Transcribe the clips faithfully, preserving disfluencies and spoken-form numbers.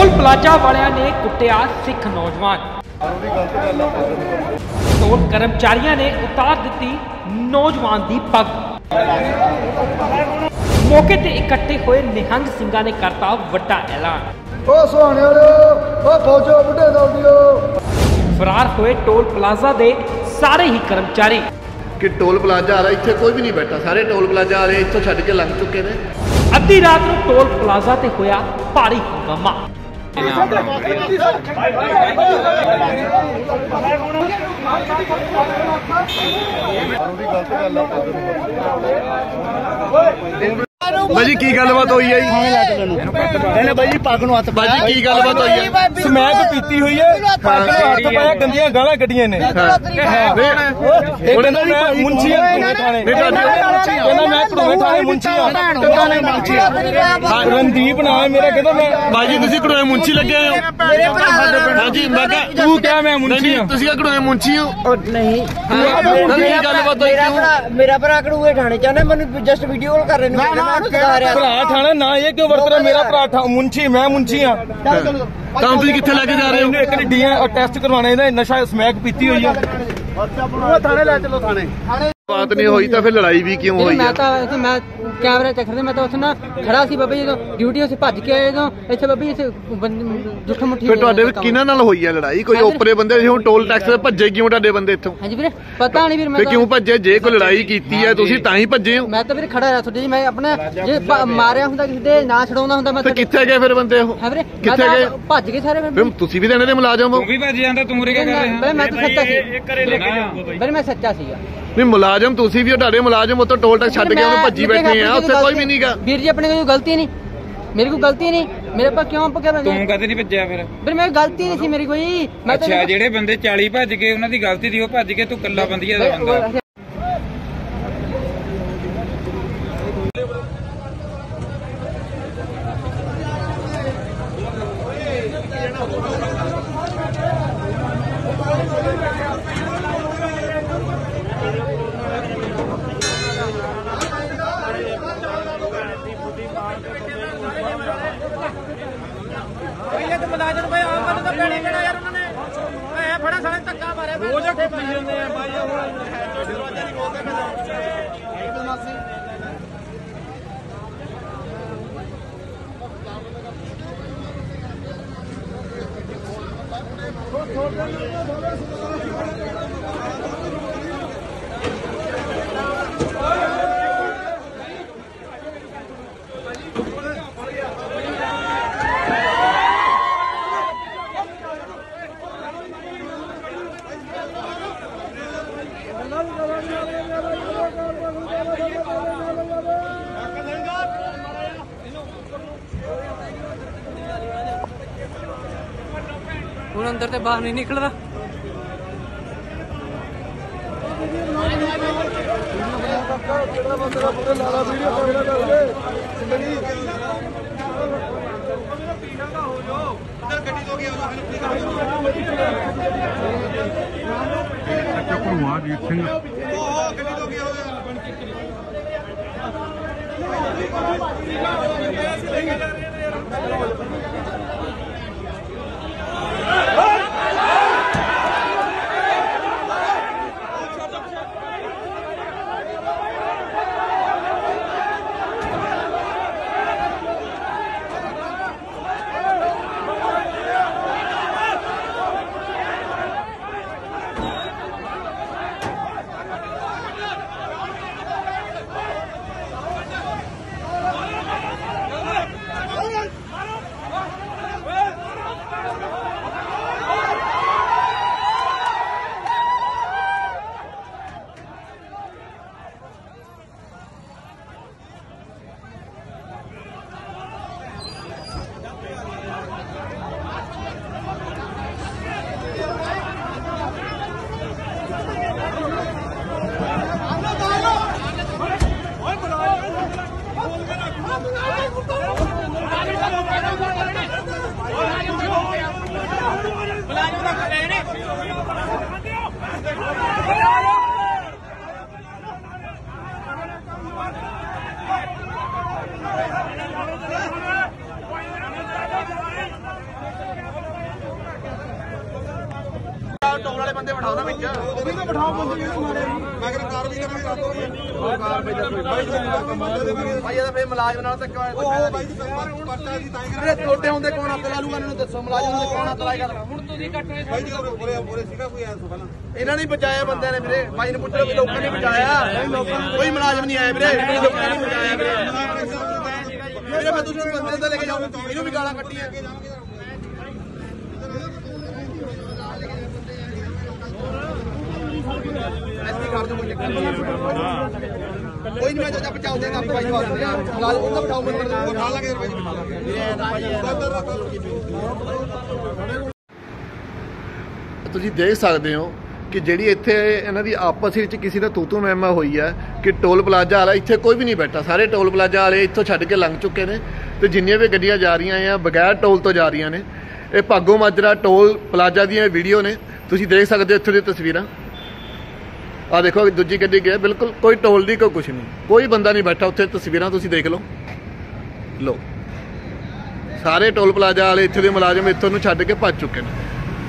Toll plaza वालियां ने कुटिया सिख नौजवान। टोल कर्मचारियों ने उतार दी नौजवान की पग। मौके ते इकट्ठे हुए निहंग सिंघां ने करता वड्डा ऐलान। फरार हुए टोल प्लाजा दे सारे ही कर्मचारी। कि टोल प्लाजा आ रहा इत्थे कोई भी नहीं बैठा, सारे टोल प्लाजा आ रहे इत्थों छड्ड के लंघ चुके ने। अद्धी रात नूं टोल प्लाजा ते होया भारी हंगामा। भाजी की गलबात हुई है जी? भाजी पग नूं हत्थ भाजी की गलबात हुई है? समैक पीती हुई है, पग नूं हत्थ पाया, गंदियां गालां कड्डियां ने। कहंदा मैं मुंशी हां घड़ूवे थाणे, कहंदा मैं घड़ूवे थाणे मुंशी हां। रणदीप नाम है मेरा। कहंदा मैं भाजी तुसीं घड़ूवे मुंशी लगे हो? हां जी मैं कहा तू क्या मैं मुंशी हां? तुसीं घड़ूवे मुंशी हो? नहीं गलबात हुई? मेरा भरा घड़ूवे थाणे चाहना, मैंने जस्ट वीडियो कॉल कर रहे हैं। भरा थाना ना ये क्यों वरत रहा? मेरा भरा मुंशी, मैं मुंशी हाँ। ਤਾਂ ਤੁਸੀਂ ਕਿੱਥੇ ਲੈ ਕੇ ਜਾ ਰਹੇ ਹੋ? एक डी टेस्ट करवाने ने, नशा स्मैक पीती हुई है। थाने ले चलो थाने। बात नहीं हुई तो फिर लड़ाई भी क्यों हुई? मैं तो मैं कैमरे चेक करते, मैं तो उत्थे ना खड़ा सी बाबा जी तो ड्यूटी से भज के आए तो इत्थे बाबा जी जुठ मुठी। फिर ਤੁਹਾਡੇ ਕਿਹਨਾਂ ਨਾਲ ਹੋਈ ਹੈ ਲੜਾਈ? ਕੋਈ ਓਪਰੇ ਬੰਦੇ ਹੁਣ ਟੋਲ ਟੈਕਸ ਦੇ ਭੱਜੇ ਕਿਉਂ ਤੁਹਾਡੇ ਬੰਦੇ ਇੱਥੋਂ? ਹਾਂਜੀ ਵੀਰੇ ਪਤਾ ਨਹੀਂ ਵੀਰ। ਮੈਂ ਕਿਉਂ ਭੱਜੇ? ਜੇ ਕੋਈ ਲੜਾਈ ਕੀਤੀ ਹੈ ਤੁਸੀਂ ਤਾਂ ਹੀ ਭੱਜੇ ਹੋ? ਮੈਂ ਤਾਂ ਵੀਰੇ ਖੜਾ ਰਿਹਾ ਤੁਹਾਡੇ ਜੀ। ਮੈਂ ਆਪਣਾ ਜੇ ਮਾਰਿਆ ਹੁੰਦਾ ਕਿਸੇ ਦੇ ਨਾ ਛਡਾਉਂਦਾ ਹੁੰਦਾ ਮੈਂ। ਤੇ ਕਿੱਥੇ ਗਏ ਫਿਰ ਬੰਦੇ ਉਹ? ਹਾਂ ਵੀਰੇ ਕਿੱਥੇ ਗਏ? ਭੱਜ ਗਏ ਸਾਰੇ। ਫਿਰ ਤੁਸੀਂ ਵੀ ਤਾਂ ਇਹਨਾਂ ਦੇ ਮੁਲਾਜ਼ਮ ਹੋ? ਤੂੰ ਵੀ ਭੱਜ ਜਾਂਦਾ, ਤੂੰ ਰੇ ਕੀ ਕਰ ਰਿਹਾ? ਮੈਂ ਤਾਂ ਸੱਚਾ ਸੀ ਵੀਰੇ, ਮੈਂ ਸੱਚਾ ਸੀਗਾ। ਨਹੀਂ ਮੁਲਾਜ਼ਮ ਤੁਸੀਂ ਵੀ, ਤੁਹਾਡੇ ਮੁਲਾਜ਼ਮ ਉੱਥੋਂ ਟੋਲ ਟੈਕਸ ਛੱਡ ਕੇ ਉਹਨੂੰ ਭੱਜੀ ਬੈਠੇ ਆ, ਉੱਥੇ ਕੋਈ ਵੀ ਨਹੀਂਗਾ। ਵੀਰ ਜੀ ਆਪਣੇ ਕੋਈ ਗਲਤੀ ਨਹੀਂ, मेरी कोई गलती नहीं। मेरे पास क्यों पकड़ रहे? तू कदे नहीं भज्या फिर? फिर मेरी गलती नहीं थी मेरी कोई। मैं अच्छा जेड़े बंदे चालीस भज गए उन्हां दी गलती थी, वो भज के तू कल्ला बंदिया दा बंदा। मुलाजम भाई आप तो पैने केड़ा यार उन्होंने ए फड़ा साले धक्का मारे रोज पी जंदे हैं भाई। दरवाजा नहीं खोलते मैं मासी ਹੁਣ ਅੰਦਰ ਤੇ ਬਾਹਰ ਨਹੀਂ ਨਿਕਲਦਾ। ਬੰਦੇ ਬਿਠਾਓ ਨਾ ਵਿੱਚ ਉਹਦੇ ਤੋਂ ਬਿਠਾਓ ਬੰਦੇ ਮਾਰੇ ਮੈਂ ਕਿਹਾ ਕਾਰਵਾਈ ਕਰਾਂਗੇ ਕਰ ਦੋ ਕਾਰਵਾਈ ਦਾ ਕੋਈ ਭਾਈ ਇਹਦਾ ਫੇਰ ਮੁਲਾਜ਼ਮ ਨਾਲ ਧੱਕਾ ਹੋਇਆ ਬਾਈ ਪਰਚਾ ਦੀ ਤਾਂ ਹੀ ਕਰੇ ਛੋਟੇ ਹੁੰਦੇ ਕੌਣ ਹੱਥ ਲਾ ਲੂਗਾ ਇਹਨਾਂ ਨੂੰ ਦੱਸੋ ਮੁਲਾਜ਼ਮ ਨੂੰ ਕੌਣ ਹੱਥ ਲਾਏਗਾ ਹੁਣ ਤੁਸੀਂ ਕੱਟ ਰਹੇ ਬਾਈ ਜੀ ਬੋਲੇ ਬੋਲੇ ਸੀਗਾ ਕੋਈ ਐਸੋ ਪਹਿਲਾਂ ਇਹਨਾਂ ਨੇ ਬਚਾਇਆ ਬੰਦਿਆਂ ਨੇ ਵੀਰੇ ਬਾਈ ਨੂੰ ਪੁੱਛੋ ਵੀ ਲੋਕਾਂ ਨੇ ਬਚਾਇਆ ਕੋਈ ਮੁਲਾਜ਼ਮ ਨਹੀਂ ਆਇਆ ਵੀਰੇ ਲੋਕਾਂ ਨੇ ਬਚਾਇਆ ਵੀਰੇ ਵੀਰੇ ਮੈਂ ਤੁਸੀਂ ਬੰਦੇ ਤੇ ਲੈ ਕੇ ਜਾਊਂ ਇਹਨੂੰ ਵੀ ਗਾਲਾਂ ਕੱਢੀਆਂ ਐਸੀ ਕਰ ਦੋ ਕੋਈ ਨਹੀਂ ਮੈਂ ਜਦ ਬਚਾਉ ਦੇਗਾ ਆਪੇ ਭਾਈ ਵਾਸਤੇ ਲਾਲ ਉਹਦਾ ਬਚਾਉ ਮੈਂ ਉਠਾ ਲਾਂਗੇ ਭਾਈ ਬਿਠਾ ਲਾਂਗੇ ਤੁਸੀਂ ਦੇਖ ਸਕਦੇ ਹੋ ਕਿ ਜਿਹੜੀ ਇੱਥੇ ਇਹਨਾਂ ਦੀ ਆਪਸ ਵਿੱਚ ਕਿਸੇ ਦਾ ਤੂਤੂ ਮਹਿਮਾ ਹੋਈ ਹੈ ਕਿ ਟੋਲ ਪਲਾਜ਼ਾ ਵਾਲਾ ਇੱਥੇ ਕੋਈ ਵੀ ਨਹੀਂ ਬੈਠਾ ਸਾਰੇ ਟੋਲ ਪਲਾਜ਼ਾ ਵਾਲੇ ਇੱਥੋਂ ਛੱਡ ਕੇ ਲੰਘ ਚੁੱਕੇ ਨੇ ਤੇ ਜਿੰਨੀਆਂ ਵੀ ਗੱਡੀਆਂ ਜਾ ਰਹੀਆਂ ਆ ਬਗੈਰ ਟੋਲ ਤੋਂ ਜਾ ਰਹੀਆਂ ਨੇ ਇਹ ਭਾਗੋ ਮਾਜਰਾ ਟੋਲ ਪਲਾਜ਼ਾ ਦੀਆਂ ਵੀਡੀਓ ਨੇ ਤੁਸੀਂ ਦੇਖ ਸਕਦੇ ਹੋ ਇੱਥੋਂ ਦੀਆਂ ਤਸਵੀਰਾਂ ਆ ਦੇਖੋ ਦੂਜੀ ਗੱਡੀ ਗਈ ਬਿਲਕੁਲ ਕੋਈ ਟੋਲ ਦੀ ਕੋਈ ਕੁਛ ਨਹੀਂ ਕੋਈ ਬੰਦਾ ਨਹੀਂ ਬੈਠਾ ਉੱਥੇ ਤਸਵੀਰਾਂ ਤੁਸੀਂ ਦੇਖ ਲਓ ਲਓ ਸਾਰੇ ਟੋਲ ਪਲਾਜ਼ਾ ਵਾਲੇ ਇੱਥੇ ਦੇ ਮੁਲਾਜ਼ਮ ਇੱਥੋਂ ਨੂੰ ਛੱਡ ਕੇ ਭੱਜ ਚੁੱਕੇ ਨੇ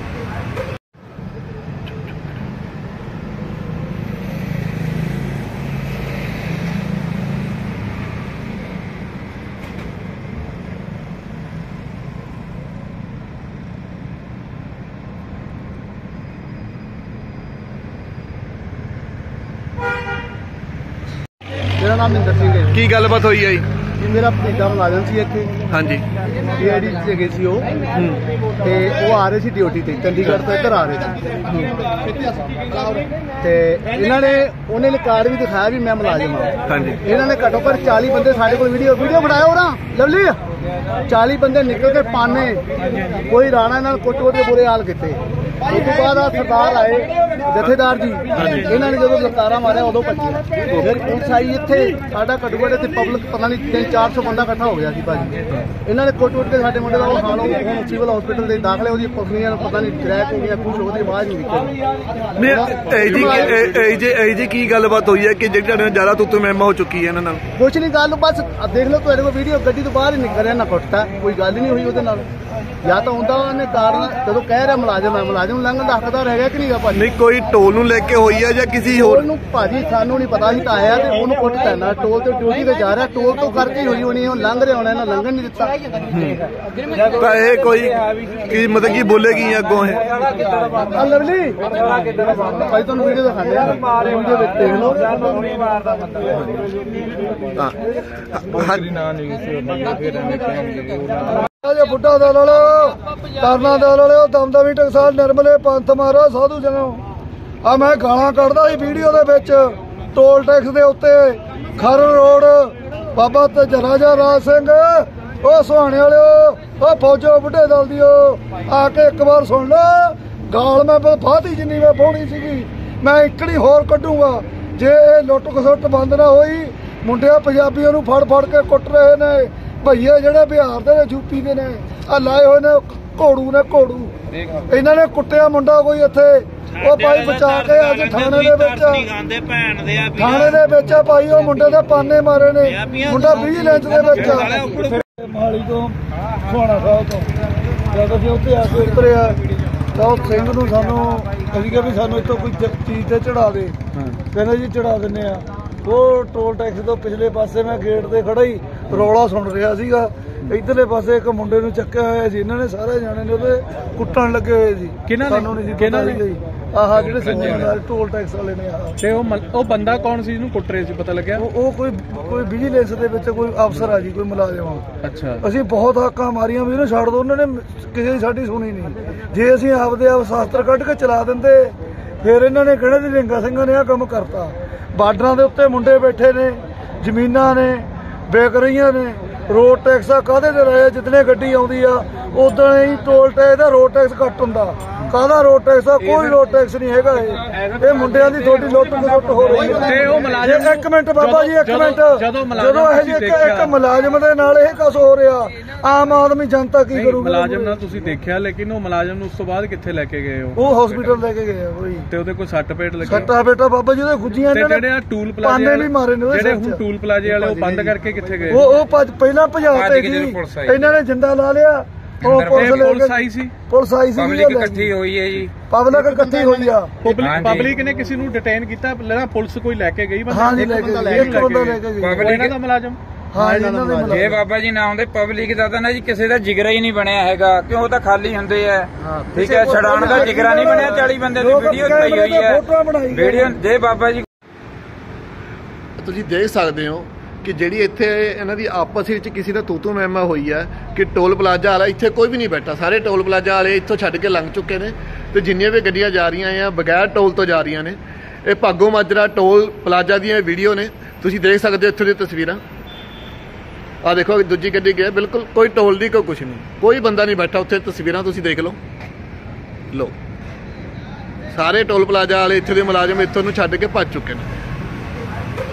ਮੇਰਾ ਨਾਮ ਮਹਿੰਦਰ ਸਿੰਘ ਹੈ। ਕੀ ਗੱਲਬਾਤ ਹੋਈ ਹੈ ਜੀ? ਇਹ ਮੇਰਾ ਭਤੀਜਾ ਮੁਲਾਜ਼ਮ ਸੀ ਇੱਥੇ ਹਾਂਜੀ ਡੀਆਈਡੀ ਚ ਗਏ ਸੀ ਉਹ ਤੇ ਉਹ ਆ ਰਹੇ ਸੀ ਡਿਊਟੀ ਤੇ ਚੰਡੀਗੜ੍ਹ ਤੋਂ ਇੱਧਰ ਆ ਰਹੇ ਸੀ ਤੇ ਇਹਨਾਂ ਨੇ ਉਹਨੇ ਨੇ ਕਾਰਡ ਵੀ ਦਿਖਾਇਆ ਵੀ ਮੈਂ ਮੁਲਾਜ਼ਮ ਹਾਂ। ਹਾਂਜੀ ਇਹਨਾਂ ਨੇ ਘੱਟੋ ਘੱਟ ਚਾਲੀ ਬੰਦੇ ਸਾਡੇ ਕੋਲ ਵੀਡੀਓ ਵੀਡੀਓ ਬਣਾਇਆ ਉਹਨਾਂ ਲਵਲੀ ਚਾਲੀ ਬੰਦੇ ਨਿਕਲ ਕੇ ਪਾਣੇ ਕੋਈ ਰਾਣਾ ਨਾਲ ਕੁੱਟ-ਕੁੱਟ ਕੇ ਬੁਰੇ ਹਾਲ ਕੀਤੇ। ਉਸ ਤੋਂ ਬਾਅਦ ਆ ਸਰਦਾਰ ਆਏ ਜਥੇਦਾਰ ਜੀ ਇਹਨਾਂ ਨੇ ਜਦੋਂ ਲਕਾਰਾ ਮਾਰਿਆ ਉਦੋਂ ਭੱਜੇ ਫਿਰ ਪੁਲਿਸ ਆਈ ਇੱਥੇ ਸਾਡਾ ਘੱਟੋ-ਘੱਟ ਤੇ ਪਬਲਿਕ ਪਤਾ ਨਹੀਂ ਤਿੰਨ ਚਾਰ ਸੌ ਬੰਦਾ ਇਕੱਠਾ ਹੋ ਗਿਆ ਸੀ ਭਾਜੀ। ਇਹਨਾਂ ਨੇ ਕੁੱਟ-ਕੁੱਟ ਕੇ ਸਾਡੇ ਮੁੰਡੇ ਦਾ ਉਹ ਹਾਲ ਹੁਣ ਸਿਵਲ ਹਸਪੀਟਲ ਦੇ ਦਾਖਲੇ ਉਹਦੀ ਪਸਲੀਆਂ ਨੂੰ ਪਤਾ ਨਹੀਂ ਕਰੈਕ ਹੋ ਗਿਆ ਕੁਛ ਉਹਦੀ ਆਵਾਜ਼ ਨਹੀਂ ਨਿਕਲੀ। ਇਹ ਜੀ ਇਹ ਜੀ ਕੀ ਗੱਲਬਾਤ ਹੋਈ ਹੈ ਕਿ ਜਿਹੜੀ ਤੁਹਾਡੇ ਨਾਲ ਜ਼ਿਆਦਾ ਤੁੱਤੂ ਮਹਿਮਾ ਹੋ ਚੁੱਕੀ ਹੈ ਇਹਨਾਂ ਨਾਲ? ਕੁਛ ਨਹੀਂ ਗੱਲ ਬਸ ਦੇਖ ਲਓ ਤੁਹਾਡੇ ਕੋਲ ਵੀਡੀਓ ਗੱਡੀ ਤੋਂ ਬਾਹਰ ਹੀ ਨਿਕਲ ਰਿਹਾ ਨਾ ਕੁੱਟਤਾ ਕੋਈ ਗੱਲ ਹੀ ਨਹੀਂ ਹੋਈ ਉਹਦੇ ਨਾਲ ਜਾਂ ਤਾਂ ਹੁੰਦਾ ਉਹਨੇ ਕਾਰਨ ਜਦੋਂ ਕਹਿ ਰਿਹਾ ਮੁਲਾਜ਼ਮ ਹੈ ਮੁਲਾਜ਼ਮ ਲੰਘਣ ਦਾ ਹੱਕਦਾਰ ਹੈਗਾ ਕਿ ਨਹੀਂਗਾ ਭਾਜੀ? ਨਹੀਂ ਕੋਈ ਟੋਲ ਨੂੰ ਲੈ ਕੇ ਹੋਈ ਹੈ ਜਾਂ ਕਿਸੇ ਹੋਰ ਉਹਨੂੰ ਭਾਜੀ ਸਾਨੂੰ ਨਹੀਂ ਪਤਾ ਸੀ ਤਾਂ ਆਇਆ ਤੇ ਉਹਨੂੰ ਕੁੱਟ ਪੈਣਾ ਟੋਲ ਤੇ ਡਿਊਟੀ ਤੇ ਜਾ ਰਿਹਾ ਟੋਲ ਤੋਂ ਕਰਕੇ ਹੋਈ ਹੋਣੀ ਉਹ ਲੰਘ ਰਿਹਾ ਹੋਣਾ ਇਹਨਾਂ ਲੰਘਣ ਨਹੀਂ ਦਿੱਤਾ ਤਾਂ ਇਹ ਕੋਈ ਕੀ ਮਤਲਬ ਕੀ ਬੋਲੇਗੀ ਅੱਗੋਂ ਇਹ ਆ ਲਵਲੀ ਭਾਈ ਤੁਹਾਨੂੰ ਵੀਡੀਓ ਦਿਖਾਉਂਦੇ ਆ ਵੀਡੀਓ ਵਿੱਚ ਦੇਖ ਲਓ ਹਾਂ ਬੁੱਢਾ ਦਲ ਵਾਲੇ ਤਰਨਾ ਦਲ ਵਾਲੇ ਦਮਦਮੀ ਟਕਸਾਲ ਨਿਰਮਲੇ ਪੰਥ ਮਾਰਾ ਸਾਧੂ ਜਨੋ ਆ ਮੈਂ ਗਾਲਾਂ ਕੱਢਦਾ ਸੀ ਵੀਡੀਓ ਦੇ ਵਿੱਚ ਟੋਲ ਟੈਕਸ ਦੇ ਉੱਤੇ ਖਰੜ ਰੋਡ ਬਾਬਾ ਤੇ ਰਾਜਾ ਰਾਜ ਸਿੰਘ ਉਹ ਸੁਹਾਣੇ ਵਾਲਿਓ ਉਹ ਫੌਜੋ ਬੁੱਢੇ ਦਲ ਦਿਓ ਆ ਕੇ ਇੱਕ ਵਾਰ ਸੁਣ ਲਓ ਗਾਲ ਮੈਂ ਫਾਤੀ ਜਿੰਨੀ ਮੈਂ ਪਾਉਣੀ ਸੀਗੀ ਮੈਂ ਇਕੜੀ ਹੋਰ ਕੱਢੂਗਾ ਜੇ ਇਹ ਲੁੱਟ ਖਸੁੱਟ ਬੰਦ ਨਾ ਹੋਈ ਮੁੰਡਿਆਂ ਪੰਜਾਬੀਆਂ ਨੂੰ ਫੜ ਫੜ ਕੇ ਕੁੱਟ ਰਹੇ ਨੇ ਭਈਏ ਜਿਹੜੇ ਬਿਹਾਰ ਦੇ ਨੇ ਯੂਪੀ ਦੇ ਨੇ ਆ ਲਾਏ ਹੋਏ ਨੇ ਘੋੜੂ ਨੇ ਘੋੜੂ ਇਹਨਾਂ ਨੇ ਕੁੱਟਿਆ ਮੁੰਡਾ ਕੋਈ ਇੱਥੇ ਉਹ ਭਾਈ ਬਚਾ ਕੇ ਅੱਜ ਥਾਣੇ ਦੇ ਵਿੱਚ ਥਾਣੇ ਦੇ ਵਿੱਚ ਭਾਈ ਉਹ ਮੁੰਡੇ ਦੇ ਪਾਨੇ ਮਾਰੇ ਨੇ ਮੁੰਡਾ ਵੀਹ ਇੰਚ ਦੇ ਵਿੱਚ ਮਾਲੀ ਤੋਂ ਸੋਹਣਾ ਸਾਹਿਬ ਤੋਂ ਜਦੋਂ ਅਸੀਂ ਉੱਥੇ ਆ ਕੇ ਉਤਰਿਆ ਤਾਂ ਉਹ ਸਿੰਘ ਨੂੰ ਸਾਨੂੰ ਅਸੀਂ ਕਿਹਾ ਵੀ ਸਾਨੂੰ ਇੱਥੋਂ ਕੋਈ ਚੀਜ਼ ਤੇ ਚੜਾ ਦੇ ਕਹਿੰਦੇ ਜੀ ਚੜਾ ਦਿੰਦੇ ਆ ਉਹ ਟੋਲ ਟੈਕਸ ਤੋਂ ਪਿਛਲੇ ਪਾਸੇ ਮੈਂ ਗੇਟ ਤੇ ਖੜਾ ਹੀ ਰੌਲਾ ਸੁਣ ਰਿਹਾ ਸੀਗਾ ਇਧਰਲੇ ਪਾਸੇ ਇੱਕ ਮੁੰਡੇ ਨੂੰ ਚੱਕਿਆ ਹੋਇਆ ਸੀ ਇਹਨਾਂ ਨੇ ਸਾਰੇ ਜਾਣੇ ਨੇ ਉਹਦੇ ਕੁੱਟਣ ਲੱਗੇ ਹੋਏ ਸੀ ਸਾਨੂੰ ਨਹੀਂ ਸੀ ਪਤਾ ਸੀ ਆਹ ਜਿਹੜੇ ਸਿੰਗਲ ਟੋਲ ਟੈਕਸ ਵਾਲੇ ਨੇ ਆਹ ਤੇ ਉਹ ਉਹ ਬੰਦਾ ਕੌਣ ਸੀ ਜਿਹਨੂੰ ਕੁੱਟ ਰਹੇ ਸੀ ਪਤਾ ਲੱਗਿਆ? ਉਹ ਕੋਈ ਕੋਈ ਵਿਜੀਲੈਂਸ ਦੇ ਵਿੱਚ ਕੋਈ ਅਫਸਰ ਆ ਜੀ ਕੋਈ ਮੁਲਾਜ਼ਮ। ਅੱਛਾ ਅਸੀਂ ਬਹੁਤ ਹੱਕਾਂ ਮਾਰੀਆਂ ਵੀ ਇਹਨੂੰ ਛੱਡ ਦੋ ਉਹਨਾਂ ਨੇ ਕਿਸੇ ਦੀ ਸਾਡੀ ਸੁਣੀ ਨਹੀਂ। ਜੇ ਅਸੀਂ ਆਪਦੇ ਆਪ ਸ਼ਾਸਤਰ ਕੱਢ ਕੇ ਚਲਾ ਦਿੰਦੇ ਫਿਰ ਇਹਨਾਂ ਨੇ ਕਿਹੜੇ ਦੀ ਲਿੰਗਾ ਸਿੰਘਾਂ ਨੇ ਆਹ ਕੰਮ ਕਰਤਾ। ਬਾਰਡਰਾਂ ਦੇ ਉੱਤੇ ਮੁੰਡੇ ਬੈਠੇ ਨੇ ਜ਼ਮੀਨਾਂ ਨੇ ਵਿਕ ਰਹੀਆਂ ਨੇ ਰੋਡ ਟੈਕਸ ਆ ਕਾਹਦੇ ਤੇ ਰਹੇ ਜਿਤਨੇ ਗੱਡੀ ਆਉਂਦੀ ਆ ਉਦੋਂ ਹੀ ਟੋਲ ਟੈਕਸ ਦਾ ਰੋਡ ਟੈਕਸ ਘੱਟ ਹੁੰਦਾ ਕਾਹਦਾ ਰੋਡ ਟੈਕਸ ਆ ਕੋਈ ਰੋਡ ਟੈਕਸ ਨਹੀਂ ਹੈਗਾ ਇਹ ਇਹ ਮੁੰਡਿਆਂ ਦੀ ਤੁਹਾਡੀ ਲੁੱਟ ਖਸੁੱਟ ਹੋ ਰਹੀ ਹੈ। ਤੇ ਉਹ ਮੁਲਾਜ਼ਮ ਇੱਕ ਮਿੰਟ ਬਾਬਾ ਜੀ ਇੱਕ ਮਿੰਟ ਜਦੋਂ ਇਹ ਇੱਕ ਮੁਲਾਜ਼ਮ ਦੇ ਨਾਲ ਇਹ ਕਸ ਹੋ ਰਿਹਾ ਆਮ ਆਦਮੀ ਜਨਤਾ ਕੀ ਕਰੂਗੀ? ਮੁਲਾਜ਼ਮ ਨਾਲ ਤੁਸੀਂ ਦੇਖਿਆ ਲੇਕਿਨ ਉਹ ਮੁਲਾਜ਼ਮ ਨੂੰ ਉਸ ਤੋਂ ਬਾਅਦ ਕਿੱਥੇ ਲੈ ਕੇ ਗਏ? ਉਹ ਹਸਪੀਟਲ ਲੈ ਕੇ ਗਏ ਆ ਕੋਈ ਤੇ ਉਹਦੇ ਕੋਈ ਸੱਟ ਪੇਟ ਲੱਗੀ? ਸੱਟਾ ਬੇਟਾ ਬਾਬਾ ਜੀ ਉਹਦੇ ਗੁੱਜੀਆਂ ਨੇ ਜਿਹੜੇ ਟੂਲ ਪਲਾਜ਼ੇ ਵੀ ਮਾਰੇ ਨੇ ਜਿਹੜੇ ਹੁਣ ਟੂਲ ਪਲਾਜ਼ੇ ਵਾਲੇ ਉਹ ਬੰਦ ਕਰਕੇ ਕਿੱਥੇ ਗਏ? ਉਹ ਉਹ ਪਹਿਲਾਂ ਭਜਾ ਤੇ ਜੀ ਇਹਨਾਂ ਨੇ ਝੰਡਾ ਲਾ ਲਿਆ ਉਹ ਪੁਲਿਸ ਲੈ ਕੇ ਆਈ ਸੀ ਪੁਲਿਸ ਆਈ ਸੀ ਪਬਲਿਕ ਇਕੱਠੀ ਹੋਈ ਹੈ ਜੀ ਪਬਲਿਕ ਇਕੱਠੀ ਹੋਈ ਆ ਹਾਂਜੀ। ਪਬਲਿਕ ਨੇ ਕਿਸੇ ਨੂੰ ਡਿਟੇਨ ਕੀਤਾ ਲੈਣਾ ਪੁਲਿਸ ਕੋਈ ਲੈ ਕੇ ਗਈ ਹਾਂ ਜੀ ਲੈ ਕੇ ਇੱਕ ਬੰਦਾ ਲੈ ਕੇ ਗਈ ਪਬਲਿਕ ਦਾ ਮੁਲਾਜ਼ਮ ਹਾਂ ਇਹਨਾਂ ਦੇ ਜੇ ਮੁਲਾਜ਼ਮ ਬਾਬਾ ਜੀ ਨਾ ਹੁੰਦੇ ਪਬਲਿਕ ਦਾ ਤਾਂ ਨਾ ਜੀ ਕਿਸੇ ਦਾ ਜਿਗਰਾ ਹੀ ਨਹੀਂ ਬਣਿਆ ਹੈਗਾ ਕਿਉਂ ਤਾਂ ਖਾਲੀ ਹੁੰਦੇ ਆ ਠੀਕ ਹੈ ਛਡਾਉਣ ਦਾ ਜਿਗਰਾ ਨਹੀਂ ਬਣਿਆ ਚਾਲੀ ਬੰਦੇ ਦੀ ਵੀਡੀਓ ਪਈ ਹੋਈ ਹੈ ਵੀਡੀਓ ਜੇ ਬਾਬਾ ਜੀ ਤੁਸੀਂ ਦੇਖ ਸਕਦੇ ਹੋ ਕਿ ਜਿਹੜੀ ਇੱਥੇ ਇਹਨਾਂ ਦੀ ਆਪਸ ਵਿੱਚ ਕਿਸੇ ਦਾ ਤੂਤੂ ਮਹਿਮਾ ਹੋਈ ਹੈ ਕਿ ਟੋਲ ਪਲਾਜ਼ਾ ਵਾਲਾ ਇੱਥੇ ਕੋਈ ਵੀ ਨਹੀਂ ਬੈਠਾ ਸਾਰੇ ਟੋਲ ਪਲਾਜ਼ਾ ਵਾਲੇ ਇੱਥੋਂ ਛੱਡ ਕੇ ਲੰਘ ਚੁੱਕੇ ਨੇ ਤੇ ਜਿੰਨੀਆਂ ਵੀ ਗੱਡੀਆਂ ਜਾ ਰਹੀਆਂ ਆ ਬਗੈਰ ਟੋਲ ਤੋਂ ਜਾ ਰਹੀਆਂ ਨੇ ਇਹ ਭਾਗੋ ਮਾਜਰਾ ਟੋਲ ਪਲਾਜ਼ਾ ਦੀਆਂ ਵੀਡੀਓ ਨੇ ਤੁਸੀਂ ਦੇਖ ਸਕਦੇ ਹੋ ਇੱਥੋਂ ਦੀਆਂ ਤਸਵੀਰਾਂ ਆ ਦੇਖੋ ਦੂਜੀ ਗੱਡੀ ਗਈ ਬਿਲਕੁਲ ਕੋਈ ਟੋਲ ਦੀ ਕੋਈ ਕੁਛ ਨਹੀਂ ਕੋਈ ਬੰਦਾ ਨਹੀਂ ਬੈਠਾ ਉੱਥੇ ਤਸਵੀਰਾਂ ਤੁਸੀਂ ਦੇਖ ਲਓ ਲਓ ਸਾਰੇ ਟੋਲ ਪਲਾਜ਼ਾ ਵਾਲੇ ਇੱਥੇ ਦੇ ਮੁਲਾਜ਼ਮ ਇੱਥੋਂ ਨੂੰ ਛੱਡ ਕੇ ਭੱਜ ਚੁੱਕੇ ਨੇ